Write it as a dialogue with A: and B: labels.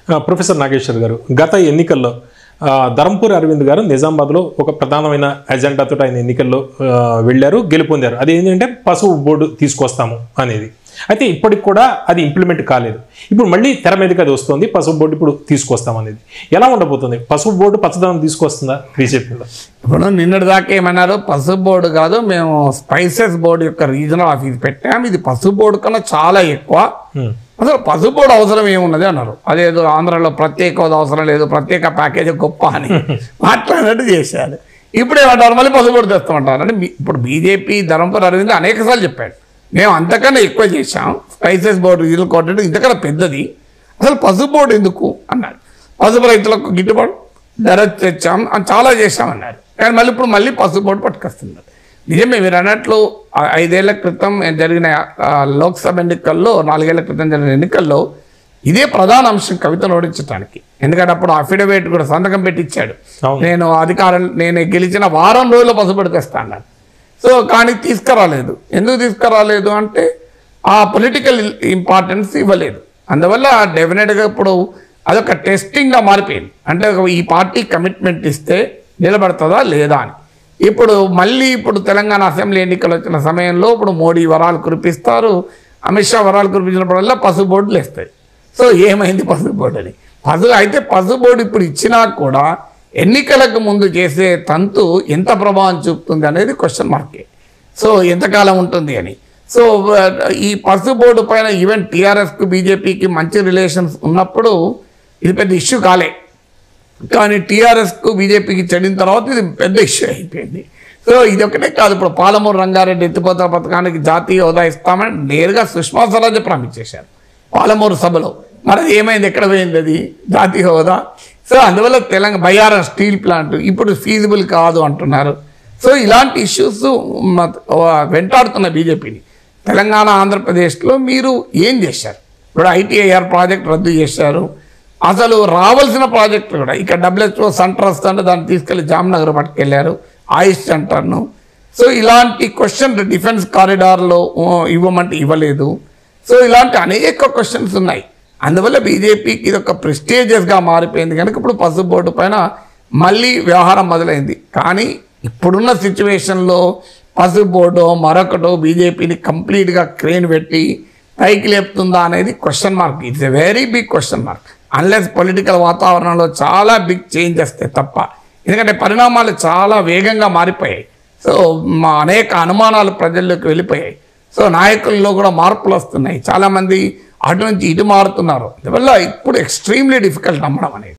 A: Professor Nageshwar గారు గత ఎన్నికల్లో ధర్మపురి అరవింద్ గారు నిజామాబాద్లో ఒక ప్రధానమైన ఎజెండాతో ఆయన ఎన్నికల్లో వెళ్ళారు, గెలుపొందారు. అది ఏంటంటే పసుపు బోర్డు తీసుకొస్తాము అనేది. అయితే ఇప్పటికి కూడా అది ఇంప్లిమెంట్ కాలేదు. ఇప్పుడు మళ్ళీ తెర మీదకి అది వస్తుంది, పసుపు బోర్డు ఇప్పుడు తీసుకొస్తాం అనేది. ఎలా ఉండబోతుంది? పసుపు బోర్డు పచ్చదనం తీసుకొస్తుందా బీజేపీలో?
B: ఇప్పుడు నిన్నటి దాకా ఏమన్నారు, పసుపు బోర్డు కాదు మేము స్పైసెస్ బోర్డు యొక్క రీజనల్ ఆఫీస్ పెట్టాము, ఇది పసుపు బోర్డు కన్నా చాలా ఎక్కువ, అసలు పసుపు బోర్డు అవసరం ఏమున్నది అన్నారు. అదేదో ఆంధ్రాలో ప్రత్యేక హోదా అవసరం లేదు, ప్రత్యేక ప్యాకేజీ గొప్ప అని మాట్లాడినట్టు చేశారు. ఇప్పుడు ఏమంటారు, మళ్ళీ పసుపు బోర్డు తెస్తామంటారు. అంటే ఇప్పుడు బీజేపీ ధర్మపురి అరవింద్ అనేకసార్లు చెప్పాడు, మేము అంతకన్నా ఎక్కువ చేశాం, స్పైసెస్ బోర్డు రీజనల్ కోఆర్డినేటర్ ఇంతకన్నా పెద్దది, అసలు పసుపు బోర్డు ఎందుకు అన్నారు. పసుపు రైతులకు గిట్టుబాటు ధర తెచ్చాం అని చాలా చేశామన్నారు. కానీ మళ్ళీ పసుపు బోర్డు పట్టుకొస్తున్నారు. నిజమే మీరు అన్నట్లు 5 ఏళ్ల క్రితం జరిగిన లోక్సభ ఎన్నికల్లో, 4 ఏళ్ల క్రితం జరిగిన ఎన్నికల్లో ఇదే ప్రధాన అంశం కవితను ఓడించడానికి. ఎందుకంటే అప్పుడు అఫిడవిట్ కూడా సంతకం పెట్టించాడు, నేను గెలిచిన వారం రోజుల్లో పసుపు తెస్తాను. సో కానీ తీసుకురాలేదు. ఎందుకు తీసుకురాలేదు అంటే ఆ పొలిటికల్ ఇంపార్టెన్స్ ఇవ్వలేదు. అందువల్ల డెఫినెట్గా ఇప్పుడు అదొక టెస్టింగ్గా మారిపోయింది. అంటే ఈ పార్టీ కమిట్మెంట్ ఇస్తే నిలబడుతుందా లేదా అని. ఇప్పుడు తెలంగాణ అసెంబ్లీ ఎన్నికలు వచ్చిన సమయంలో ఇప్పుడు మోడీ వరాలు కురిపిస్తారు, అమిత్ షా వరాలు కురిపించినప్పుడల్లా పసుపు బోర్డులు వేస్తాయి. సో ఏమైంది పసుపు బోర్డు అని? పసుపు బోర్డు ఇప్పుడు ఇచ్చినా కూడా ఎన్నికలకు ముందు చేసే తంతు ఎంత ప్రభావం చూపుతుంది అనేది క్వశ్చన్ మార్కే. సో ఎంతకాలం ఉంటుంది అని. సో ఈ పసుపు బోర్డు పైన ఈవెన్ టీఆర్ఎస్కు బీజేపీకి మంచి రిలేషన్స్ ఉన్నప్పుడు ఇది పెద్ద ఇష్యూ కాలే. కానీ టీఆర్ఎస్కు బీజేపీకి చెడిన తర్వాత ఇది పెద్ద ఇష్యూ అయిపోయింది. సో ఇది ఒకటే కాదు, ఇప్పుడు పాలమూరు రంగారెడ్డి ఎత్తిపోతల పథకానికి జాతీయ హోదా ఇస్తామని నేరుగా సుష్మా స్వరాజ్ ప్రామిస్ చేశారు పాలమూరు సభలో. మరి ఏమైంది, ఎక్కడ పోయింది అది జాతీయ హోదా? సో అందువల్ల తెలంగాణ బయ్యారం స్టీల్ ప్లాంట్ ఇప్పుడు ఫీజిబుల్ కాదు అంటున్నారు. సో ఇలాంటి ఇష్యూస్ వెంటాడుతున్న బీజేపీని. తెలంగాణ ఆంధ్రప్రదేశ్లో మీరు ఏం చేశారు? ఇప్పుడు ఐటీఐఆర్ ప్రాజెక్ట్ రద్దు చేశారు. అసలు రావాల్సిన ప్రాజెక్టులు కూడా ఇక్కడ WHO సెంటర్స్ అంటే దాన్ని తీసుకెళ్లి జామ్నగర్ పట్టుకెళ్ళారు, ఆయుష్ సెంటర్ను. సో ఇలాంటి క్వశ్చన్ డిఫెన్స్ కారిడార్లో ఇవ్వమంటే ఇవ్వలేదు. సో ఇలాంటి అనేక క్వశ్చన్స్ ఉన్నాయి. అందువల్ల బీజేపీకి ఇది ఒక ప్రెస్టీజియస్గా మారిపోయింది కనుక ఇప్పుడు పసుపు బోర్డు పైన మళ్ళీ వ్యవహారం మొదలైంది. కానీ ఇప్పుడున్న సిచ్యువేషన్లో పసుపు బోర్డు మరొకటో బీజేపీని కంప్లీట్గా క్రేన్ పెట్టి పైకి లేపుతుందా అనేది question mark. It's a very big question mark unless political వాతావరణంలో చాలా బిగ్ చేంజ్ వస్తే తప్ప. ఎందుకంటే పరిణామాలు చాలా వేగంగా మారిపోయాయి. సో అనేక అనుమానాలు ప్రజల్లోకి వెళ్ళిపోయాయి. సో నాయకుల్లో కూడా మార్పులు వస్తున్నాయి, చాలామంది అటు నుంచి ఇటు మారుతున్నారు. అందువల్ల ఇప్పుడు ఎక్స్ట్రీమ్లీ డిఫికల్ట్ నమ్మడం అనేది.